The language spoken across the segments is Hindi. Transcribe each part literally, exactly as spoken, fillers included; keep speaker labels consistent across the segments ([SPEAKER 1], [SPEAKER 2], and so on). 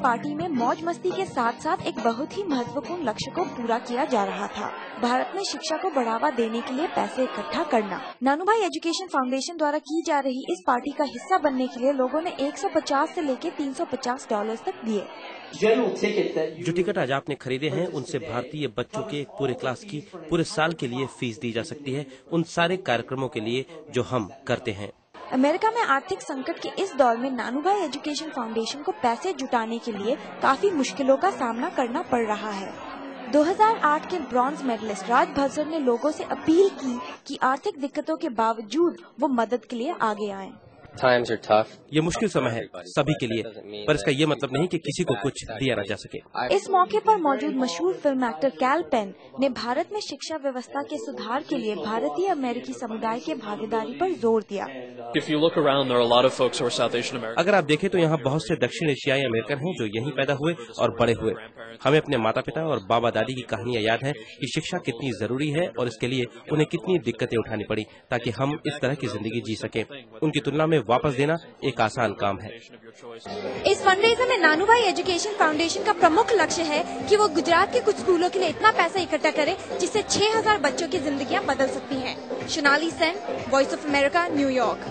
[SPEAKER 1] पार्टी में मौज मस्ती के साथ साथ एक बहुत ही महत्वपूर्ण लक्ष्य को पूरा किया जा रहा था। भारत में शिक्षा को बढ़ावा देने के लिए पैसे इकट्ठा करना। नानूभाई एजुकेशन फाउंडेशन द्वारा की जा रही इस पार्टी का हिस्सा बनने के लिए लोगों ने एक सौ पचास से लेकर तीन सौ पचास डॉलर तक दिए।
[SPEAKER 2] जो टिकट आज आपने खरीदे हैं उनसे भारतीय बच्चों के पूरे क्लास की पूरे साल के लिए फीस दी जा सकती है, उन सारे कार्यक्रमों के लिए जो हम करते हैं।
[SPEAKER 1] अमेरिका में आर्थिक संकट के इस दौर में नानूभाई एजुकेशन फाउंडेशन को पैसे जुटाने के लिए काफी मुश्किलों का सामना करना पड़ रहा है। दो हज़ार आठ के ब्रॉन्ज मेडलिस्ट राज बब्बर ने लोगों से अपील की कि आर्थिक दिक्कतों के बावजूद वो मदद के लिए आगे आएं।
[SPEAKER 3] Times are tough.
[SPEAKER 2] ये मुश्किल समय है सभी के लिए, पर इसका ये मतलब नहीं कि किसी को कुछ दिया न जा सके।
[SPEAKER 1] इस मौके पर मौजूद मशहूर फिल्म एक्टर कैल पेन ने भारत में शिक्षा व्यवस्था के सुधार के लिए भारतीय अमेरिकी समुदाय के भागीदारी पर जोर दिया।
[SPEAKER 4] If you look around, there are a lot of folks who are South Asian American.
[SPEAKER 2] अगर आप देखें तो यहाँ बहुत से दक्षिण एशियाई अमेरिकन हैं जो यहीं पैदा हुए और बड़े हुए। हमें अपने माता पिता और बाबा दादी की कहानियाँ याद हैं कि शिक्षा कितनी जरूरी है और इसके लिए उन्हें कितनी दिक्कतें उठानी पड़ी ताकि हम इस तरह की जिंदगी जी सकें। उनकी तुलना में वापस देना एक आसान काम है।
[SPEAKER 1] इस फंडरेजर में नानूभाई एजुकेशन फाउंडेशन का प्रमुख लक्ष्य है कि वो गुजरात के कुछ स्कूलों के लिए इतना पैसा इकट्ठा करे जिससे छह हज़ार बच्चों की जिंदगियां बदल सकती हैं। Sonali Sen, voice of America, New York.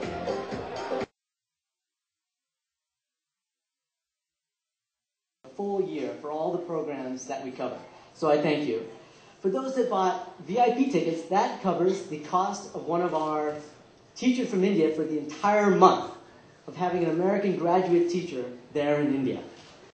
[SPEAKER 5] Full year for all the programs that we cover. So I thank you. For those that bought V I P tickets, that covers the cost of one of our teachers from India for the entire month of having an American graduate teacher there in India.